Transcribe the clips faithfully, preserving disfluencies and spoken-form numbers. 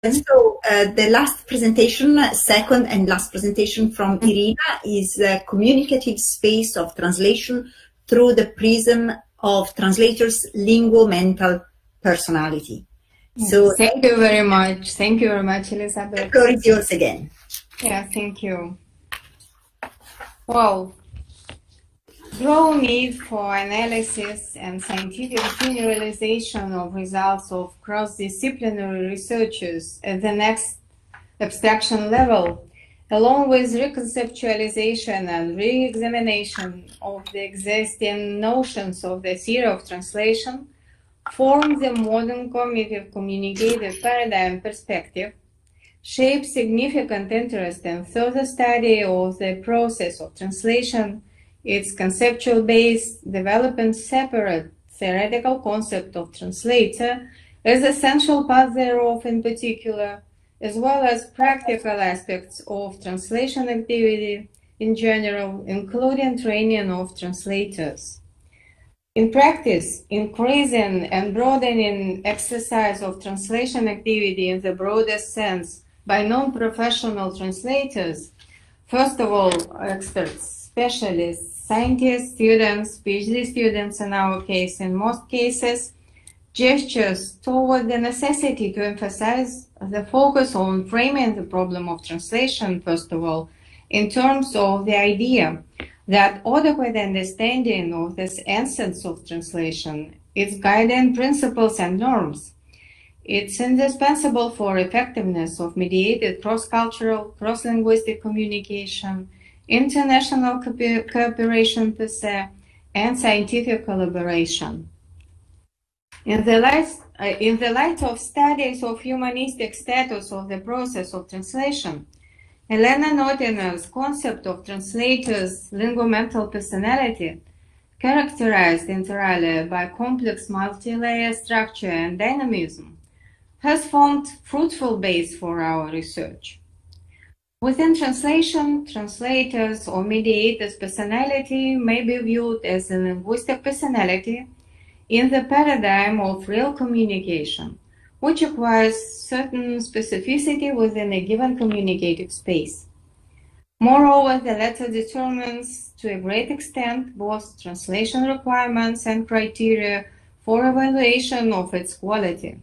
So uh, the last presentation, second and last presentation from Irina, is uh, Communicative Space of Translation through the Prism of Translator's Linguo-Mental Personality. Yes, so thank you very much. Thank you very much, Elizabeth. The floor is yours again. Yeah, thank you. Well, growing need for analysis and scientific generalization of results of cross-disciplinary researchers at the next abstraction level, along with reconceptualization and re-examination of the existing notions of the theory of translation, form the modern cognitive communicative paradigm perspective, shape significant interest in further study of the process of translation, its conceptual base, developing separate theoretical concept of translator as essential part thereof in particular, as well as practical aspects of translation activity in general, including training of translators. In practice, increasing and broadening exercise of translation activity in the broadest sense by non-professional translators, first of all, experts, specialists, scientists, students, PhD students in our case, in most cases, gestures toward the necessity to emphasize the focus on framing the problem of translation, first of all, in terms of the idea that adequate understanding of this essence of translation, its guiding principles and norms, it's indispensable for effectiveness of mediated cross-cultural, cross-linguistic communication, international co cooperation per se, and scientific collaboration. In the, light, uh, in the light of studies of humanistic status of the process of translation, Elena Notiner's concept of translator's linguo-mental personality, characterized entirely by complex multi-layer structure and dynamism, has formed fruitful base for our research. Within translation, translators or mediators' personality may be viewed as a linguistic personality in the paradigm of real communication, which requires certain specificity within a given communicative space. Moreover, the latter determines to a great extent both translation requirements and criteria for evaluation of its quality.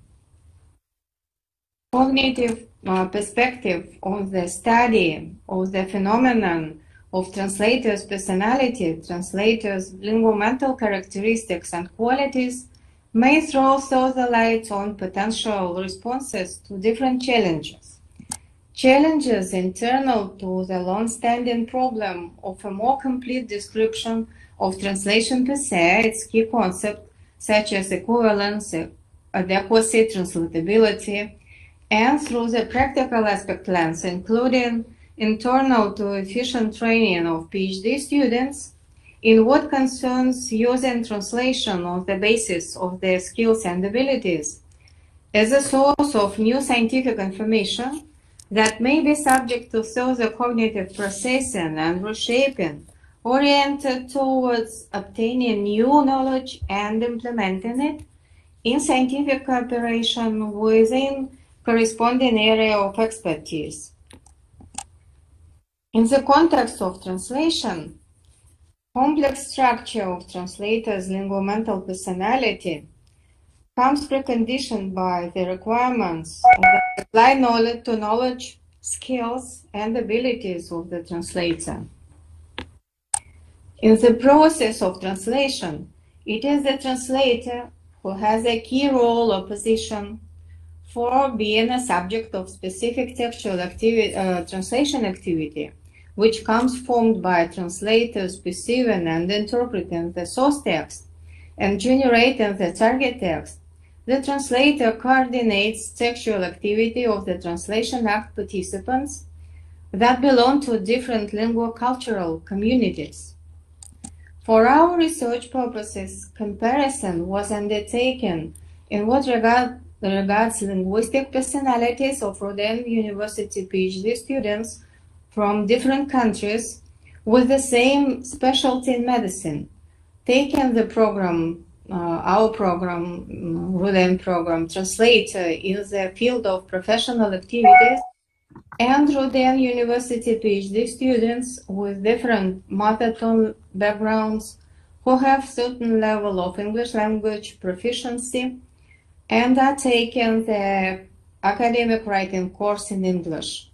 Cognitive uh, perspective on the study of the phenomenon of translators' personality, translators' linguo-mental characteristics and qualities may throw further light on potential responses to different challenges. Challenges internal to the long-standing problem of a more complete description of translation per se, its key concepts such as equivalence, adequacy, translatability, and through the practical aspect lens, including internal to efficient training of PhD students in what concerns using translation on the basis of their skills and abilities as a source of new scientific information that may be subject to further cognitive processing and reshaping, oriented towards obtaining new knowledge and implementing it in scientific cooperation within corresponding area of expertise. In the context of translation, complex structure of translator's linguo-mental personality comes preconditioned by the requirements of the applied knowledge to knowledge, skills, and abilities of the translator. In the process of translation, it is the translator who has a key role or position for being a subject of specific textual activity, uh, translation activity, which comes formed by translators perceiving and interpreting the source text and generating the target text. The translator coordinates textual activity of the translation act participants that belong to different linguo-cultural communities. For our research purposes, comparison was undertaken in what regard regards linguistic personalities of Roden University PhD students from different countries with the same specialty in medicine, taking the program uh, our program, Ruden program, Translator in the field of professional activities, and Ruden University PhD students with different mother tongue backgrounds who have certain level of English language proficiency and are taking the academic writing course in English.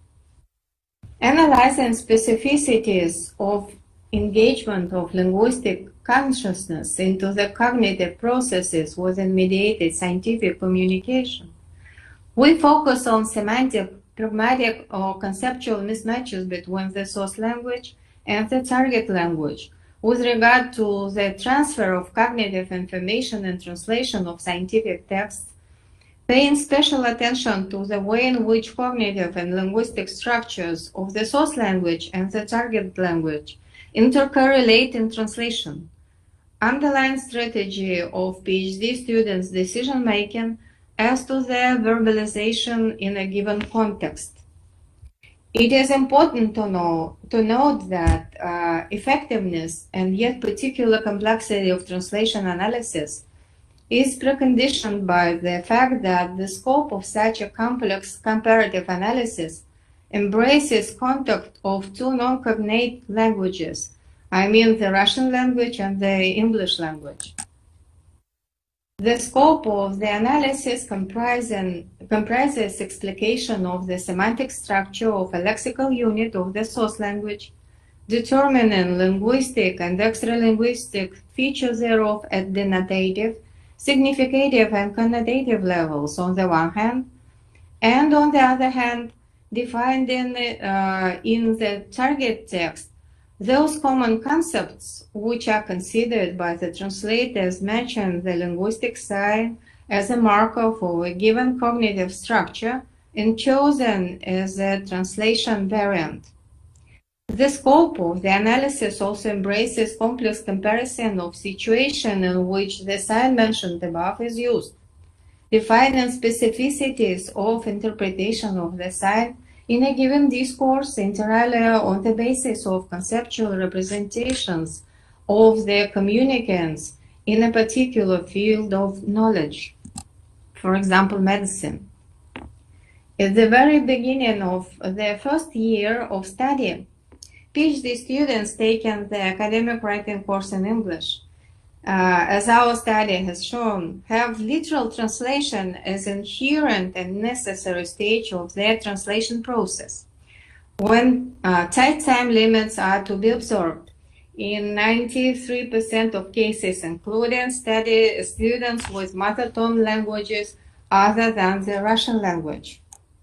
Analyzing specificities of engagement of linguistic consciousness into the cognitive processes within mediated scientific communication, we focus on semantic, pragmatic, or conceptual mismatches between the source language and the target language with regard to the transfer of cognitive information and translation of scientific texts, paying special attention to the way in which cognitive and linguistic structures of the source language and the target language intercorrelate in translation. Underlying strategy of PhD students' decision-making as to their verbalization in a given context. It is important to know to note that uh, effectiveness and yet particular complexity of translation analysis is preconditioned by the fact that the scope of such a complex comparative analysis embraces contact of two non-cognate languages, I mean the Russian language and the English language. The scope of the analysis comprises, comprises explication of the semantic structure of a lexical unit of the source language, determining linguistic and extra-linguistic features thereof at the notative, significative, and connotative levels on the one hand, and on the other hand, defined in, uh, in the target text those common concepts which are considered by the translator as matching the linguistic sign as a marker for a given cognitive structure and chosen as a translation variant. The scope of the analysis also embraces complex comparison of situation in which the sign mentioned above is used, defining specificities of interpretation of the sign in a given discourse inter alia on the basis of conceptual representations of the communicants in a particular field of knowledge, for example, medicine. At the very beginning of their first year of study, PhD students taking the academic writing course in English, uh, as our study has shown, have literal translation as an inherent and necessary stage of their translation process, when uh, tight time limits are to be observed. In ninety-three percent of cases, including study students with mother tongue languages other than the Russian language.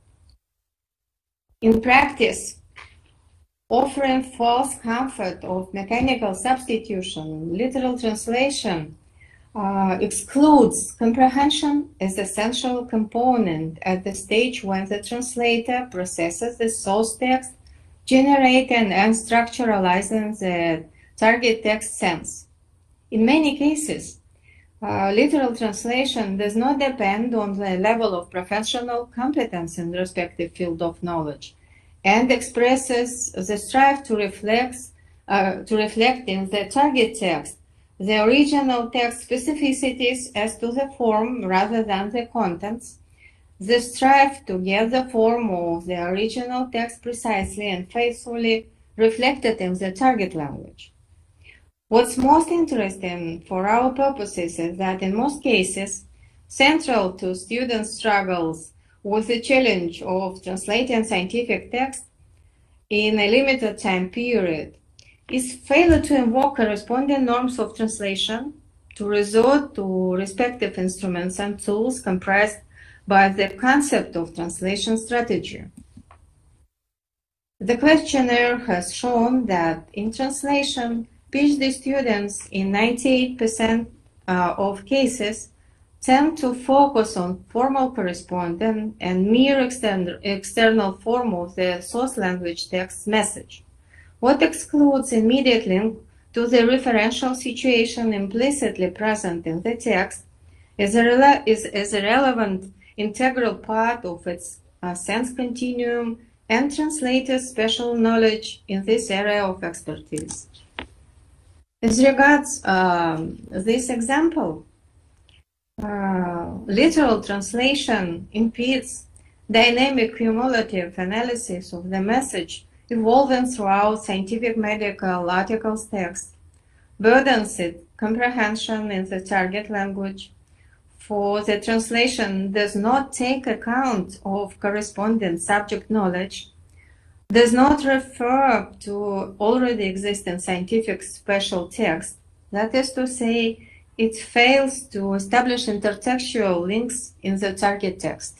In practice, offering false comfort of mechanical substitution, literal translation uh, excludes comprehension as essential component at the stage when the translator processes the source text, generating and structuralizing the target text sense. In many cases, uh, literal translation does not depend on the level of professional competence in the respective field of knowledge, and expresses the strive to reflect, uh, to reflect in the target text the original text specificities as to the form rather than the contents, the strive to get the form of the original text precisely and faithfully reflected in the target language. What's most interesting for our purposes is that in most cases, central to students' struggles with the challenge of translating scientific text in a limited time period is failure to invoke corresponding norms of translation, to resort to respective instruments and tools comprised by the concept of translation strategy. The questionnaire has shown that in translation, PhD students in ninety-eight percent uh, of cases tend to focus on formal correspondence and mere extern external form of the source language text message. What excludes immediate link to the referential situation implicitly present in the text is a, is, is a relevant integral part of its uh, sense continuum and translator's special knowledge in this area of expertise. As regards um, this example, uh, literal translation impedes dynamic cumulative analysis of the message evolving throughout scientific medical articles text, burdens its comprehension in the target language, for the translation does not take account of corresponding subject knowledge, does not refer to already existing scientific special text, that is to say, it fails to establish intertextual links in the target text.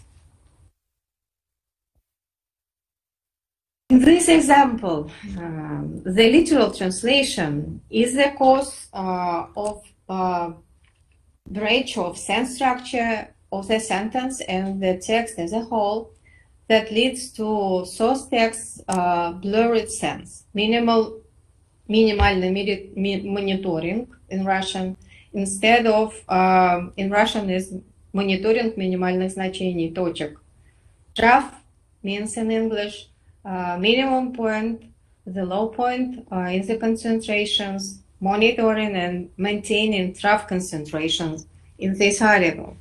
In this example, um, the literal translation is the cause uh, of uh, breach of sense structure of the sentence and the text as a whole that leads to source text's uh, blurred sense, minimal, minimальный monitoring in Russian, instead of, uh, in Russian is monitoring минимальных значений, точек. Trough means in English uh, minimum point, the low point uh, in the concentrations, monitoring and maintaining trough concentrations in this article.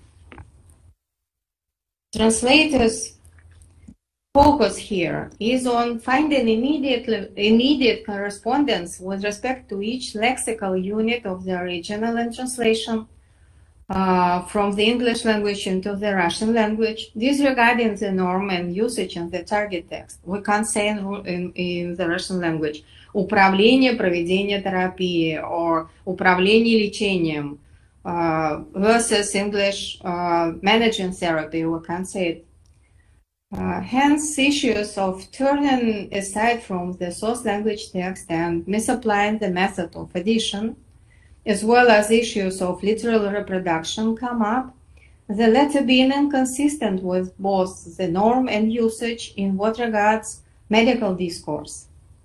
Translators' focus here is on finding immediate, immediate correspondence with respect to each lexical unit of the original in translation uh, from the English language into the Russian language, disregarding the norm and usage in the target text. We can't say in, in, in the Russian language управление, проведение терапии or управление лечением uh, versus English uh, managing therapy. We can't say it. Uh, hence, issues of turning aside from the source language text and misapplying the method of addition, as well as issues of literal reproduction come up, the latter being inconsistent with both the norm and usage in what regards medical discourse.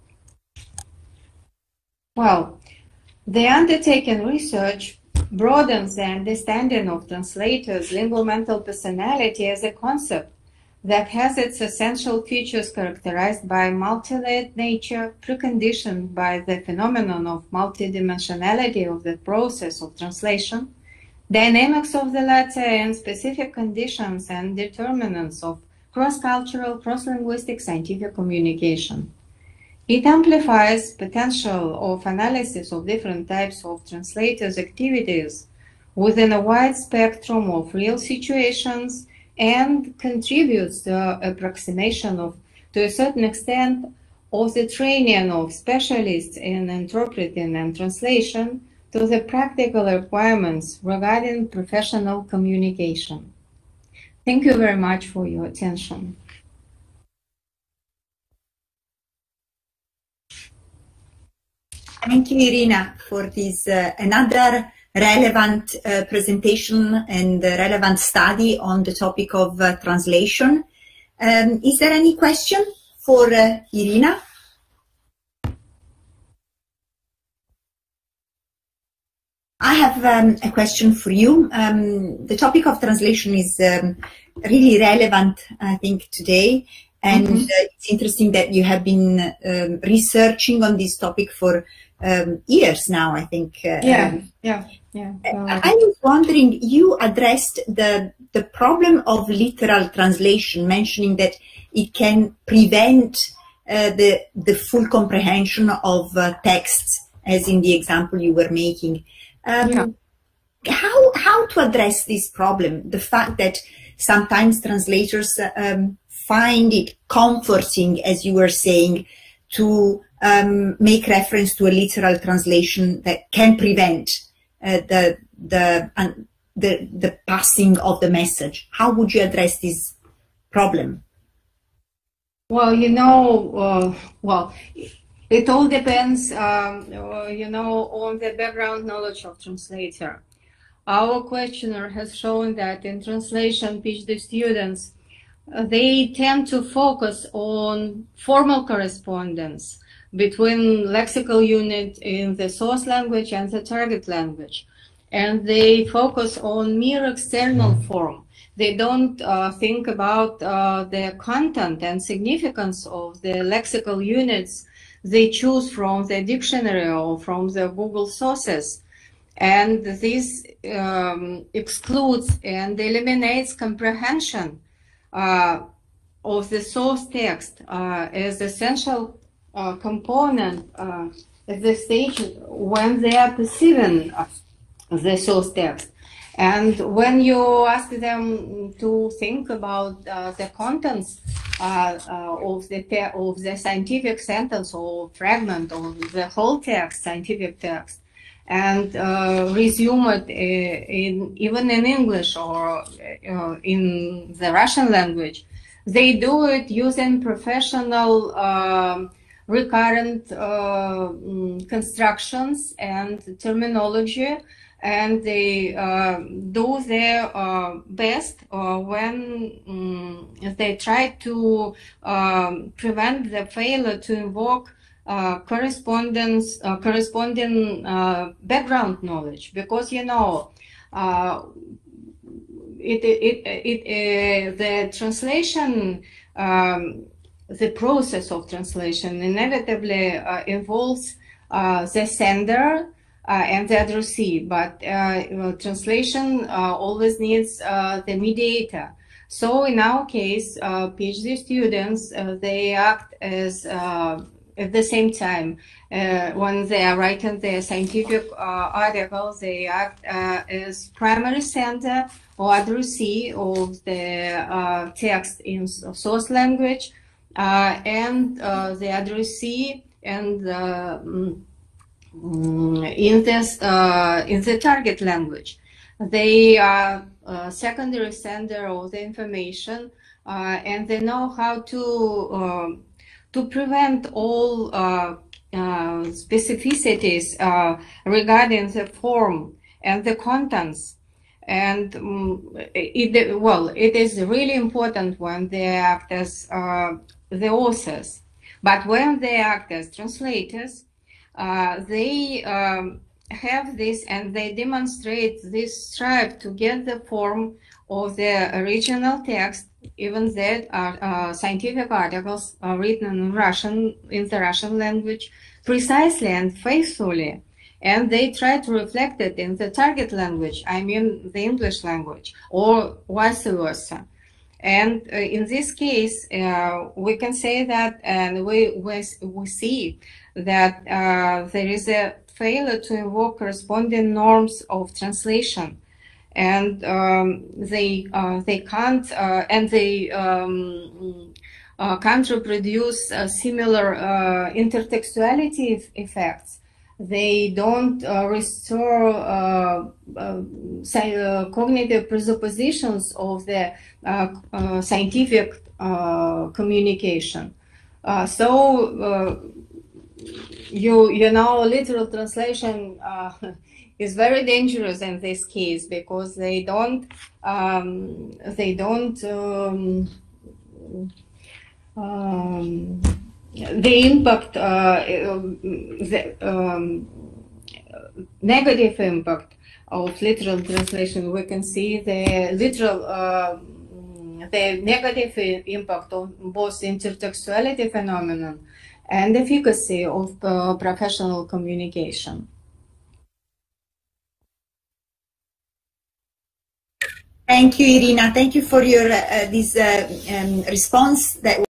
Well, the undertaken research broadens the understanding of translators' linguo-mental personality as a concept that has its essential features characterized by multi-layered nature, preconditioned by the phenomenon of multidimensionality of the process of translation, dynamics of the latter, and specific conditions and determinants of cross-cultural, cross-linguistic scientific communication. It amplifies potential of analysis of different types of translators' activities within a wide spectrum of real situations and contributes the approximation of, to a certain extent, of the training of specialists in interpreting and translation to the practical requirements regarding professional communication. Thank you very much for your attention. Thank you, Irina, for this uh, another relevant uh, presentation and uh, relevant study on the topic of uh, translation. Um, is there any question for uh, Irina? I have um, a question for you. Um, the topic of translation is um, really relevant, I think, today. And mm-hmm. uh, it's interesting that you have been um, researching on this topic for um, years now, I think. Uh, yeah, um, yeah, yeah. Uh, I was wondering, you addressed the, the problem of literal translation, mentioning that it can prevent uh, the, the full comprehension of uh, texts, as in the example you were making. Um, yeah. How, how to address this problem? The fact that sometimes translators um, find it comforting, as you were saying, to um, make reference to a literal translation that can prevent uh, the, the, uh, the, the passing of the message. How would you address this problem? Well, you know, uh, well, it all depends, um, uh, you know, on the background knowledge of translator. Our questionnaire has shown that in translation PhD students, uh, they tend to focus on formal correspondence between lexical unit in the source language and the target language. And they focus on mere external form. They don't uh, think about uh, the content and significance of the lexical units they choose from the dictionary or from the Google sources. And this um, excludes and eliminates comprehension uh, of the source text uh, as essential uh, component uh, at the stage when they are perceiving the source text. And when you ask them to think about uh, the contents uh, uh, of the te of the scientific sentence or fragment of the whole text, scientific text, and uh, resume it in, even in English or uh, in the Russian language, they do it using professional um, recurrent uh, constructions and terminology, and they uh, do their uh, best uh, when um, they try to um, prevent the failure to invoke uh, correspondence, uh, corresponding uh, background knowledge, because you know uh, it it it, it uh, the translation. Um, the process of translation inevitably uh, involves uh, the sender uh, and the addressee, but uh, translation uh, always needs uh, the mediator. So in our case, uh, PhD students, uh, they act as uh, at the same time. Uh, when they are writing their scientific uh, articles, they act uh, as primary sender or addressee of the uh, text in source language, Uh, and uh, the addressee and uh, in this uh, in the target language. They are uh, secondary sender of the information, uh, and they know how to uh, to prevent all uh, uh, specificities uh, regarding the form and the contents. And um, it, well, it is really important when they act as uh, the authors, but when they act as translators, uh, they um, have this and they demonstrate this strive to get the form of the original text, even that are uh, scientific articles are written in Russian, in the Russian language, precisely and faithfully. And they try to reflect it in the target language, I mean the English language, or vice versa. And uh, in this case, uh, we can say that, and we, we, we see that uh, there is a failure to invoke corresponding norms of translation. And um, they, uh, they can't, uh, and they um, uh, can't reproduce uh, similar uh, intertextuality effects. They don't uh, restore uh, uh, uh, cognitive presuppositions of the uh, uh, scientific uh, communication. Uh, so, uh, you you know, literal translation uh, is very dangerous in this case because they don't um, they don't um, um, the impact, uh, the um, negative impact of literal translation, we can see the literal, uh, the negative impact of both intertextuality phenomenon and efficacy of uh, professional communication. Thank you, Irina. Thank you for your uh, this uh, um, response that